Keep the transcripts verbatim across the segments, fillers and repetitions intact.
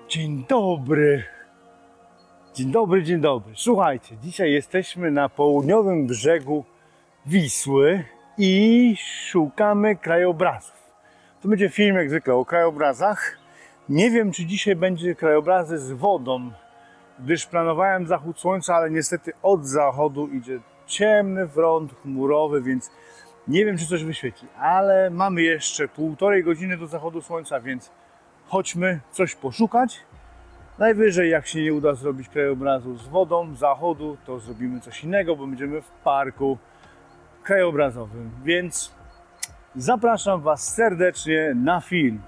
Dzień dobry. Dzień dobry, dzień dobry. Słuchajcie, dzisiaj jesteśmy na południowym brzegu Wisły i szukamy krajobrazów. To będzie film jak zwykle o krajobrazach. Nie wiem, czy dzisiaj będzie krajobrazy z wodą, gdyż planowałem zachód słońca, ale niestety od zachodu idzie ciemny front chmurowy, więc nie wiem, czy coś wyświeci. Ale mamy jeszcze półtorej godziny do zachodu słońca, więc chodźmy coś poszukać. Najwyżej, jak się nie uda zrobić krajobrazu z wodą, zachodu, to zrobimy coś innego, bo będziemy w parku krajobrazowym. Więc zapraszam Was serdecznie na film.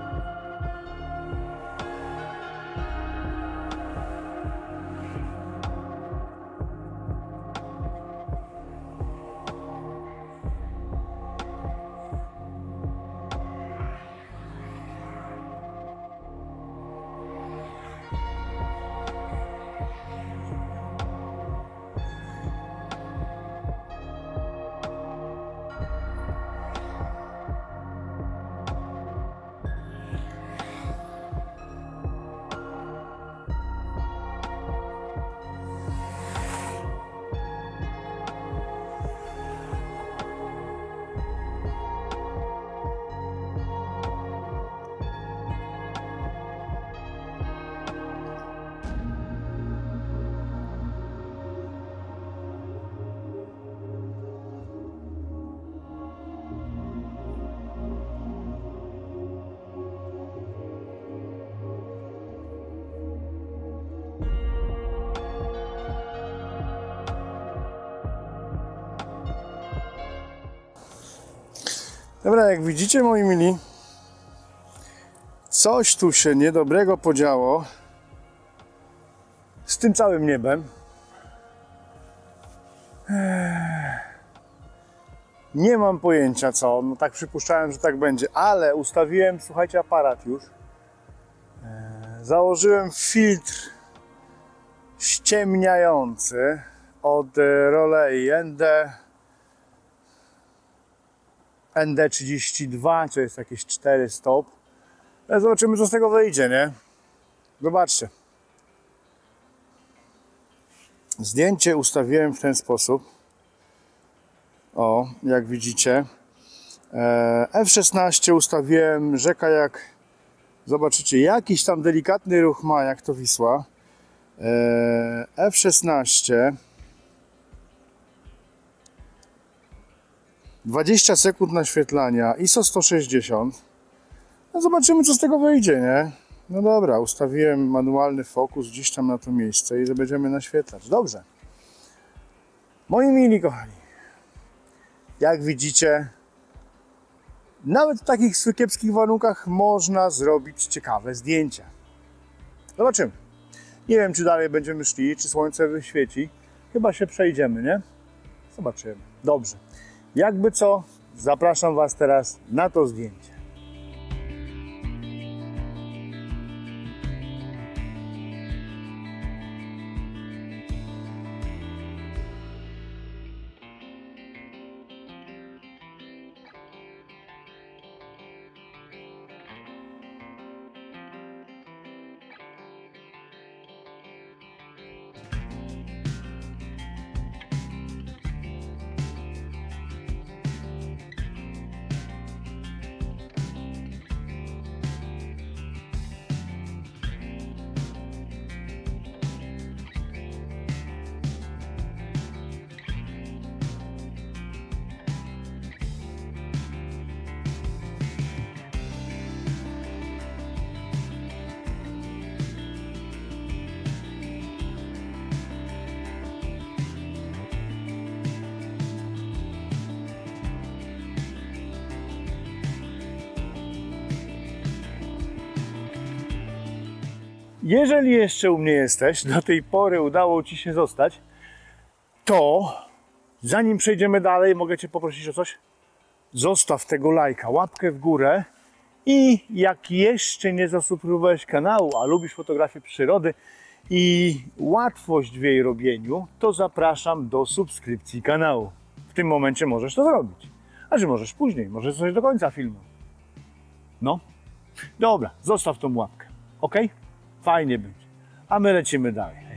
Dobra, jak widzicie, moi mili, coś tu się niedobrego podziało z tym całym niebem. Nie mam pojęcia co, no tak przypuszczałem, że tak będzie, ale ustawiłem, słuchajcie, aparat już. Założyłem filtr ściemniający od Rolei N D N D trzydzieści dwa, to jest jakieś cztery stop. Ale zobaczymy, co z tego wyjdzie, nie? Zobaczcie. Zdjęcie ustawiłem w ten sposób. O, jak widzicie. F szesnaście ustawiłem, rzeka jak... Zobaczycie, jakiś tam delikatny ruch ma, jak to Wisła. F szesnaście. dwadzieścia sekund naświetlania, I S O sto sześćdziesiąt. No zobaczymy, co z tego wyjdzie, nie? No dobra, ustawiłem manualny fokus gdzieś tam na to miejsce i że będziemy naświetlać. Dobrze. Moi mili kochani, jak widzicie, nawet w takich kiepskich warunkach można zrobić ciekawe zdjęcia. Zobaczymy. Nie wiem, czy dalej będziemy szli, czy słońce wyświeci. Chyba się przejdziemy, nie? Zobaczymy. Dobrze. Jakby co, zapraszam Was teraz na to zdjęcie. Jeżeli jeszcze u mnie jesteś, do tej pory udało Ci się zostać, to zanim przejdziemy dalej, mogę Cię poprosić o coś? Zostaw tego lajka, łapkę w górę i jak jeszcze nie zasubskrybowałeś kanału, a lubisz fotografię przyrody i łatwość w jej robieniu, to zapraszam do subskrypcji kanału. W tym momencie możesz to zrobić. A że możesz później, możesz coś do końca filmu. No, dobra, zostaw tą łapkę, ok? Fajnie będzie. A my lecimy dalej.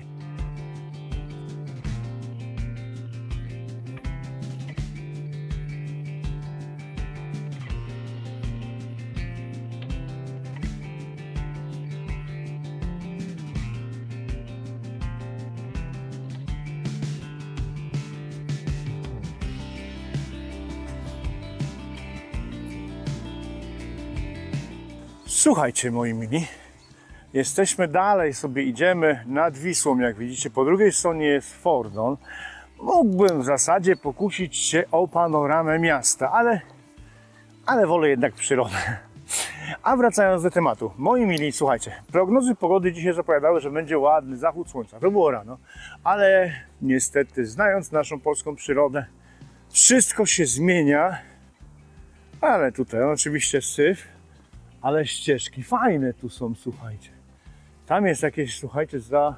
Słuchajcie, moi mili, jesteśmy dalej, sobie idziemy nad Wisłą, jak widzicie. Po drugiej stronie jest Fordon. Mógłbym w zasadzie pokusić się o panoramę miasta, ale, ale wolę jednak przyrodę. A wracając do tematu, moi mili, słuchajcie, prognozy pogody dzisiaj zapowiadały, że będzie ładny zachód słońca. To było rano, ale niestety, znając naszą polską przyrodę, wszystko się zmienia. Ale tutaj oczywiście syf. Ale ścieżki fajne tu są, słuchajcie. Tam jest jakieś, słuchajcie, za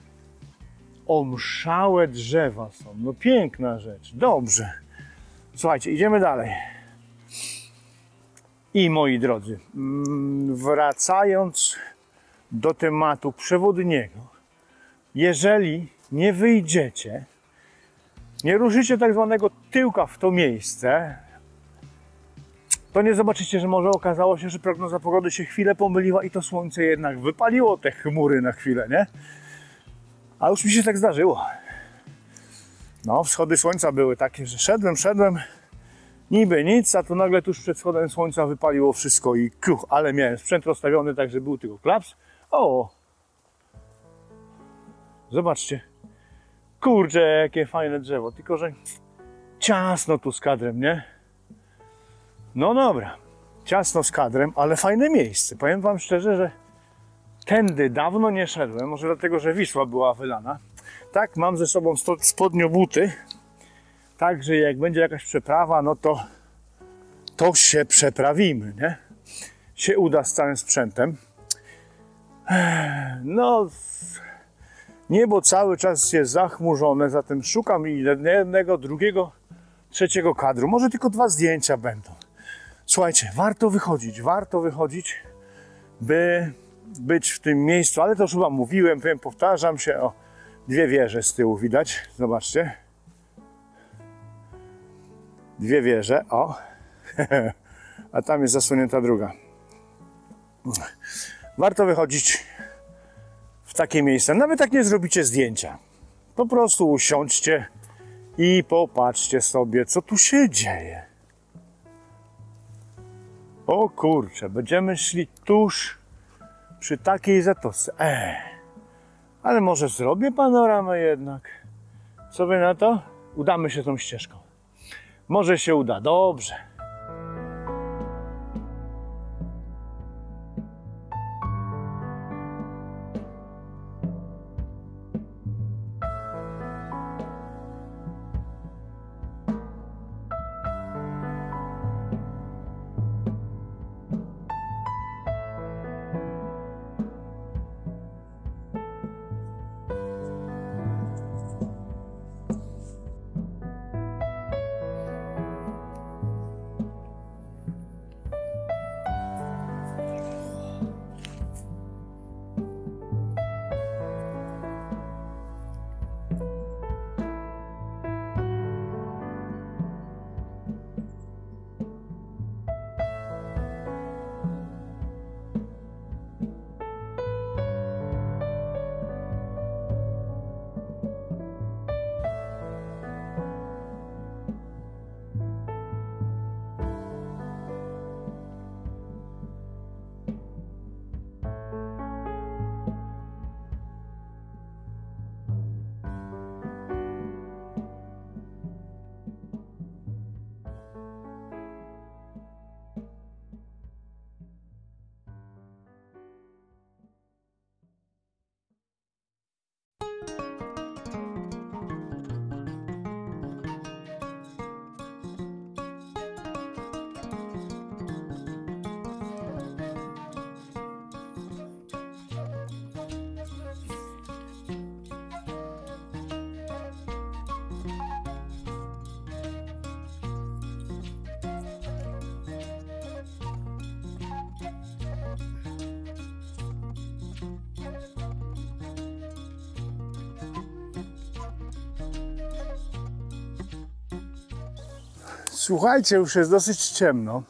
omszałe drzewa są. No piękna rzecz. Dobrze. Słuchajcie, idziemy dalej. I moi drodzy, wracając do tematu przewodniego, jeżeli nie wyjdziecie, nie ruszycie tak zwanego tyłka w to miejsce, to nie zobaczycie, że może okazało się, że prognoza pogody się chwilę pomyliła i to słońce jednak wypaliło te chmury na chwilę, nie? A już mi się tak zdarzyło. No, wschody słońca były takie, że szedłem, szedłem, niby nic, a tu nagle tuż przed wschodem słońca wypaliło wszystko i kruch, ale miałem sprzęt rozstawiony, tak że był tylko klaps. O! Zobaczcie. Kurczę, jakie fajne drzewo, tylko że ciasno tu z kadrem, nie? No dobra, ciasno z kadrem, ale fajne miejsce. Powiem wam szczerze, że tędy dawno nie szedłem, może dlatego, że Wisła była wylana. Tak, mam ze sobą spodniobuty, tak, że jak będzie jakaś przeprawa, no to to się przeprawimy, nie? Się uda z całym sprzętem. No, niebo cały czas jest zachmurzone, zatem szukam jednego, drugiego, trzeciego kadru. Może tylko dwa zdjęcia będą. Słuchajcie, warto wychodzić, warto wychodzić, by być w tym miejscu, ale to już chyba mówiłem, wiem, powtarzam się, o, dwie wieże z tyłu widać, zobaczcie. Dwie wieże, o, a tam jest zasłonięta druga. Warto wychodzić w takie miejsca, nawet jak nie zrobicie zdjęcia. Po prostu usiądźcie i popatrzcie sobie, co tu się dzieje. O kurczę, będziemy szli tuż przy takiej zatoce. Eee, ale może zrobię panoramę jednak. Co wy na to? Udamy się tą ścieżką. Może się uda, dobrze. Słuchajcie, już jest dosyć ciemno,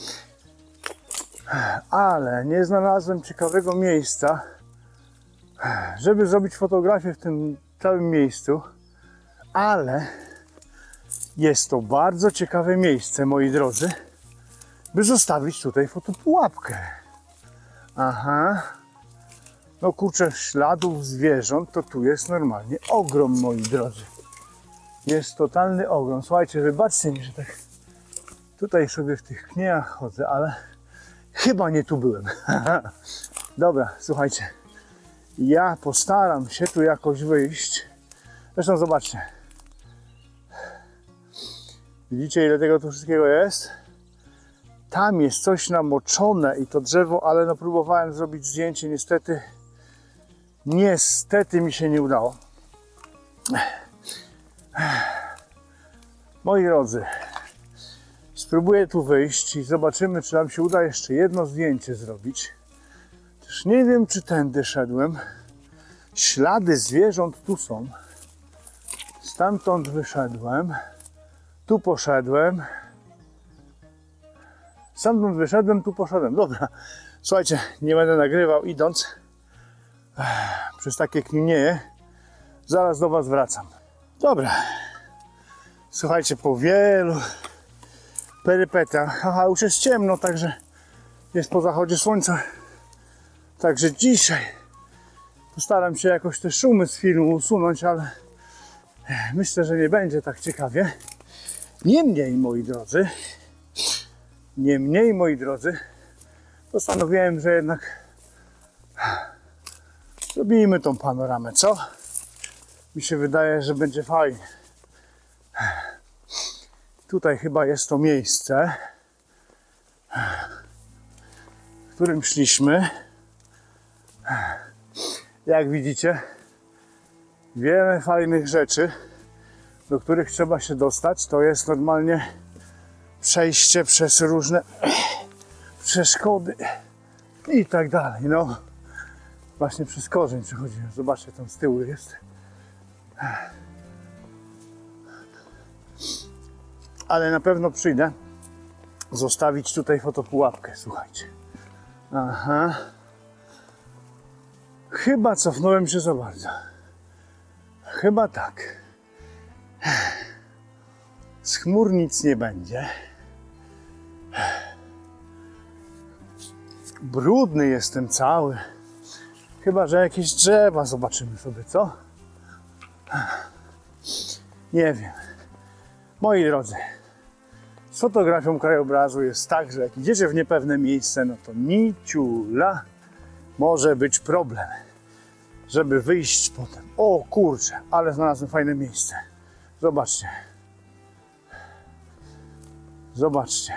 ale nie znalazłem ciekawego miejsca, żeby zrobić fotografię w tym całym miejscu, ale jest to bardzo ciekawe miejsce, moi drodzy, by zostawić tutaj fotopułapkę. Aha, no kurczę, śladów zwierząt to tu jest normalnie ogrom, moi drodzy. Jest totalny ogrom. Słuchajcie, wybaczcie mi, że tak tutaj sobie w tych kniejach chodzę, ale chyba nie tu byłem. Dobra, słuchajcie, ja postaram się tu jakoś wyjść. Zresztą zobaczcie. Widzicie, ile tego tu wszystkiego jest? Tam jest coś namoczone i to drzewo, ale no próbowałem zrobić zdjęcie, niestety niestety mi się nie udało. Moi drodzy, spróbuję tu wyjść i zobaczymy, czy nam się uda jeszcze jedno zdjęcie zrobić. Też nie wiem, czy tędy szedłem. Ślady zwierząt tu są. Stamtąd wyszedłem. Tu poszedłem. Stamtąd wyszedłem, tu poszedłem. Dobra, słuchajcie, nie będę nagrywał idąc przez takie knieje. Zaraz do was wracam. Dobra. Słuchajcie, po wielu perypetiach, aha, już jest ciemno, także jest po zachodzie słońca. Także dzisiaj postaram się jakoś te szumy z filmu usunąć, ale myślę, że nie będzie tak ciekawie. Niemniej, moi drodzy, niemniej, moi drodzy, postanowiłem, że jednak zrobimy tą panoramę, co? Mi się wydaje, że będzie fajnie. Tutaj chyba jest to miejsce, w którym szliśmy. Jak widzicie, wiele fajnych rzeczy, do których trzeba się dostać. To jest normalnie przejście przez różne przeszkody i tak dalej. No, właśnie przez korzeń przechodzimy. Zobaczcie, tam z tyłu jest. Ale na pewno przyjdę zostawić tutaj fotopułapkę, słuchajcie. Aha. Chyba cofnąłem się za bardzo. Chyba tak. Z chmur nic nie będzie. Brudny jestem cały. Chyba że jakieś drzewa zobaczymy sobie, co? Nie wiem. Moi drodzy, z fotografią krajobrazu jest tak, że jak idziecie w niepewne miejsce, no to niciula może być problem, żeby wyjść potem. O kurczę, ale znalazłem fajne miejsce. Zobaczcie. Zobaczcie.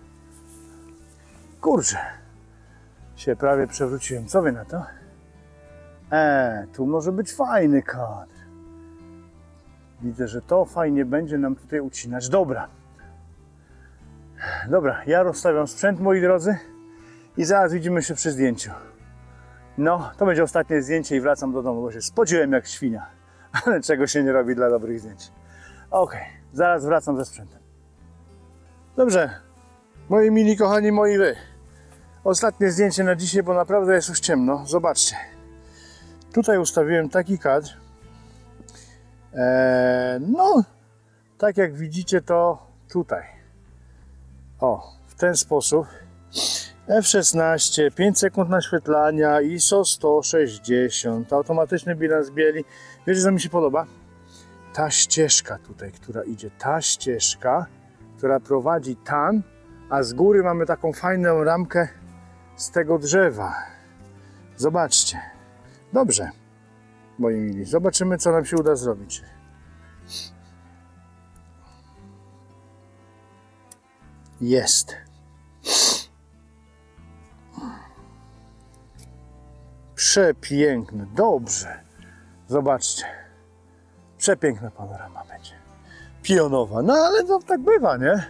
Kurczę. Się prawie przewróciłem. Co wy na to? Eee, tu może być fajny kadr. Widzę, że to fajnie będzie nam tutaj ucinać. Dobra. Dobra, ja rozstawiam sprzęt, moi drodzy, i zaraz widzimy się przy zdjęciu. No, to będzie ostatnie zdjęcie i wracam do domu, bo się spodziłem jak świnia. Ale czego się nie robi dla dobrych zdjęć. Ok, zaraz wracam ze sprzętem. Dobrze, moi mili kochani, moi wy. Ostatnie zdjęcie na dzisiaj, bo naprawdę jest już ciemno. Zobaczcie. Tutaj ustawiłem taki kadr. Eee, no, tak jak widzicie to tutaj. O, w ten sposób. F szesnaście, pięć sekund naświetlania, I S O sto sześćdziesiąt, automatyczny bilans bieli. Wiecie, co mi się podoba? Ta ścieżka tutaj, która idzie, ta ścieżka, która prowadzi tam, a z góry mamy taką fajną ramkę z tego drzewa. Zobaczcie. Dobrze, moi mili, zobaczymy, co nam się uda zrobić. Jest. Przepiękne, dobrze. Zobaczcie. Przepiękna panorama będzie. Pionowa, no ale to tak bywa, nie?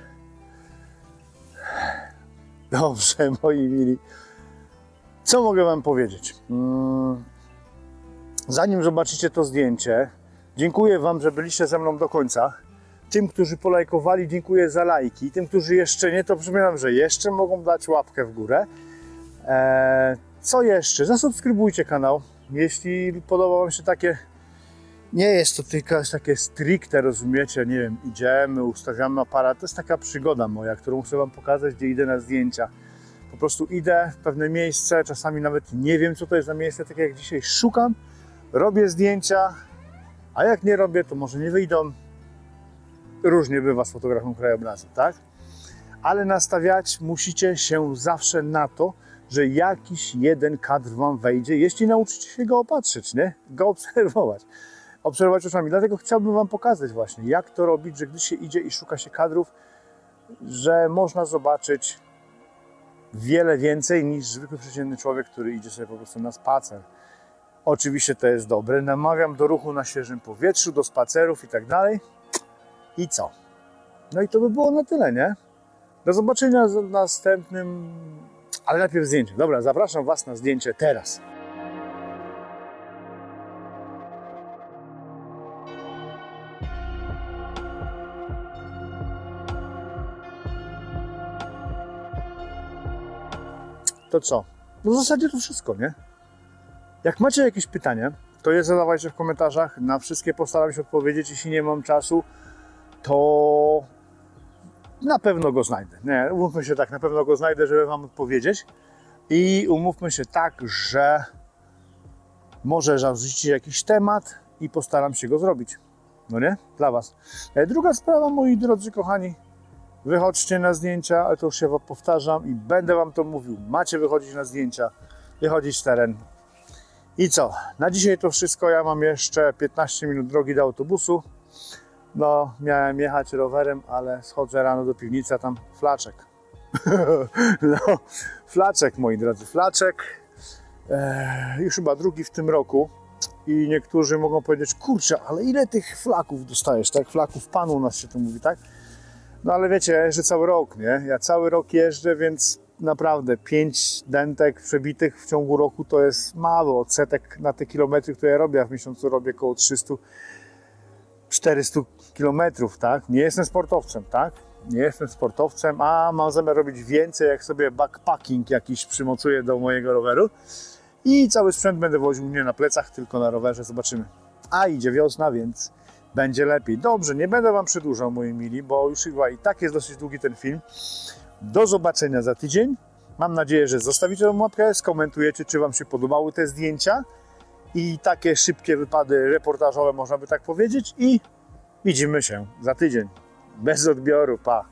Dobrze, moi mili. Co mogę wam powiedzieć? Hmm. Zanim zobaczycie to zdjęcie, dziękuję wam, że byliście ze mną do końca. Tym, którzy polajkowali, dziękuję za lajki. Tym, którzy jeszcze nie, to przypominam, że jeszcze mogą dać łapkę w górę. Eee, co jeszcze? Zasubskrybujcie kanał, jeśli podoba wam się takie... Nie jest to tylko takie stricte, rozumiecie, nie wiem, idziemy, ustawiamy aparat. To jest taka przygoda moja, którą chcę wam pokazać, gdzie idę na zdjęcia. Po prostu idę w pewne miejsce, czasami nawet nie wiem, co to jest za miejsce, tak jak dzisiaj szukam, robię zdjęcia, a jak nie robię, to może nie wyjdą. Różnie bywa z fotografią krajobrazu, tak? Ale nastawiać musicie się zawsze na to, że jakiś jeden kadr wam wejdzie, jeśli nauczycie się go opatrzyć, nie? Go obserwować. Obserwować oczami. Dlatego chciałbym wam pokazać właśnie, jak to robić, że gdy się idzie i szuka się kadrów, że można zobaczyć wiele więcej niż zwykły przeciętny człowiek, który idzie sobie po prostu na spacer. Oczywiście to jest dobre. Namawiam do ruchu na świeżym powietrzu, do spacerów i tak dalej. I co? No i to by było na tyle, nie? Do zobaczenia w następnym... Ale najpierw zdjęcie. Dobra, zapraszam was na zdjęcie teraz. To co? No w zasadzie to wszystko, nie? Jak macie jakieś pytanie, to je zadawajcie w komentarzach. Na wszystkie postaram się odpowiedzieć. Jeśli nie mam czasu, to na pewno go znajdę. Nie, umówmy się tak, na pewno go znajdę, żeby wam odpowiedzieć. I umówmy się tak, że może zarzucicie jakiś temat i postaram się go zrobić. No nie? Dla was. Druga sprawa, moi drodzy kochani, wychodźcie na zdjęcia, ale to już się wam powtarzam i będę wam to mówił. Macie wychodzić na zdjęcia, wychodzić w teren. I co? Na dzisiaj to wszystko. Ja mam jeszcze piętnaście minut drogi do autobusu. No, miałem jechać rowerem, ale schodzę rano do piwnicy, a tam flaczek. No, flaczek, moi drodzy, flaczek. Eee, już chyba drugi w tym roku. I niektórzy mogą powiedzieć, kurczę, ale ile tych flaków dostajesz, tak? Flaków panu u nas się to mówi, tak? No ale wiecie, że cały rok, nie? Ja cały rok jeżdżę, więc naprawdę pięć dentek przebitych w ciągu roku to jest mało odsetek na te kilometry, które ja robię. Ja w miesiącu robię około trzysta czterysta kilometrów, tak? Nie jestem sportowcem, tak? Nie jestem sportowcem, a mam zamiar robić więcej, jak sobie backpacking jakiś przymocuję do mojego roweru. I cały sprzęt będę woził nie na plecach, tylko na rowerze, zobaczymy. A idzie wiosna, więc będzie lepiej. Dobrze, nie będę wam przedłużał, moi mili, bo już chyba i tak jest dosyć długi ten film. Do zobaczenia za tydzień. Mam nadzieję, że zostawicie tą łapkę, skomentujecie, czy wam się podobały te zdjęcia i takie szybkie wypady reportażowe, można by tak powiedzieć. I widzimy się za tydzień. Bez odbioru, pa!